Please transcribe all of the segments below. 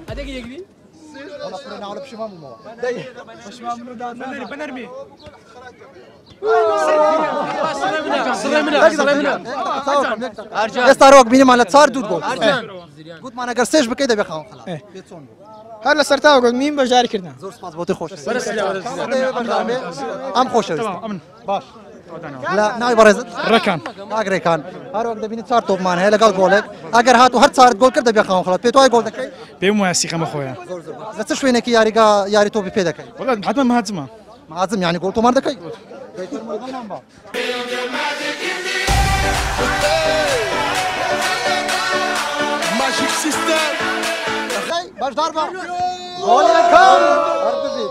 هذاك يقري والله فرنا على بشمام المو بشمام بنرمي استاروك بيني مال تصار دود قول قلت ما انا قرسيش بكيده بخاون خلاص هلا سرتاو قلت مين بجاري كردنا زور سپاس بۆ خۆش ئەم خۆشەویست باش لا ناوی بەڕێزت ڕێکان ئاگرێکان هەروەک دەبینی چوار تۆپمان هەیە لەگەڵ گۆڵێک ئەگەر هاتو هەر چارت گۆڵ کرد دەبێ خاون خەڵات پێت وای گۆڵ دەکەی پێم وایە سیقەمە خۆیان لە چ شوێنێکی یاری تۆپی پێ دەکەی وڵات حتما مهاجمە مازم یعنی گۆڵ تۆمان دەکەی ماجیک سیستم باش ضربة جول يكم أردزيد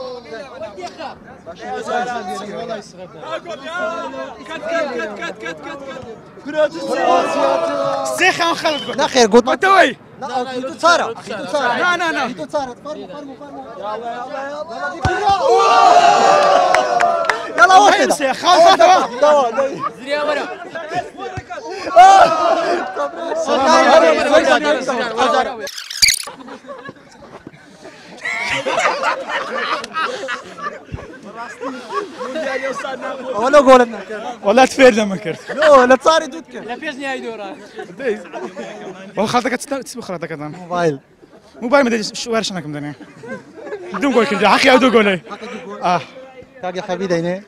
سيخان خلق لا خير قلت متوي لا يدو تسارع لا يدو تسارع يلا واحد خاف زريا ورا ولا قولنا والله تفير لما كرت لا تصاري دودك لا بيزني هاي دورة والله خلطك تسبق خلطك هذا موبايل موبايل ما ادري شو ورش انا كم دنيا بدون قول كذا حقي او قولي كاقي حبيبي ديني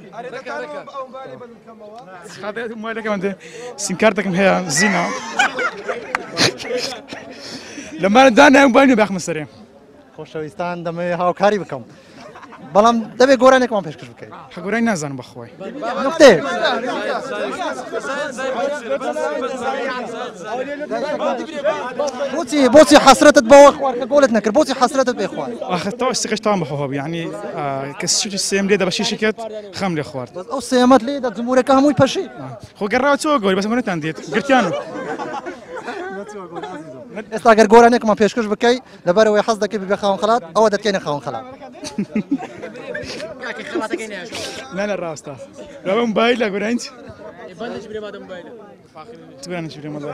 هذا موبايلك كمان سيم كارتك هي زينه لما دانا موبايلي باخ مستريم خۆشەویستان دەمێ هاوکاری بکەم بەڵام دەبێت گۆرانێکمان پێشکەش بکەیت حقوري نازان بخوي نقطێ بۆچی حەسرەتت بەوە خوار کە گۆڵت نەکرد بۆچی حەسرەتت بێ خوار اخذ تو استقش طعم بخوها يعني كسشوت السيم لي دابا شي شيكات خام لي خوار ئەو سێمەت لێ دە جمهورەکە هەمووی پەشی خو قراو تو قول بس مرت عندي قلت انا ئێستا گەر گۆرانێکمان پێشکەش بکەیت لەبەرەوەی حەز دەکەی ببێ خاوەن خەڵات ئەوە دەتکەینە خاوەن خەڵات لا لا راستا لا موبايل اقول انت بندش بري هذا موبايل تقول انا شو والله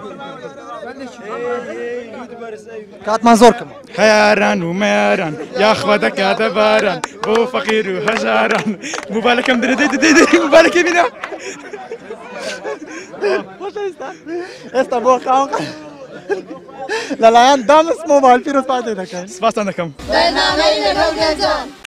کاتمان زۆر کەم حيران وميران يا اخواتك يا تباران بو فقير وهجران موبايلك مدري دي موبايلك يمينا ئێستا بۆ خاوەن لەلایەن دامس مۆبایل پیرۆز پاتێ دەکەین سپاس عندكم برنامه‌ی لەگەڵ گەنجان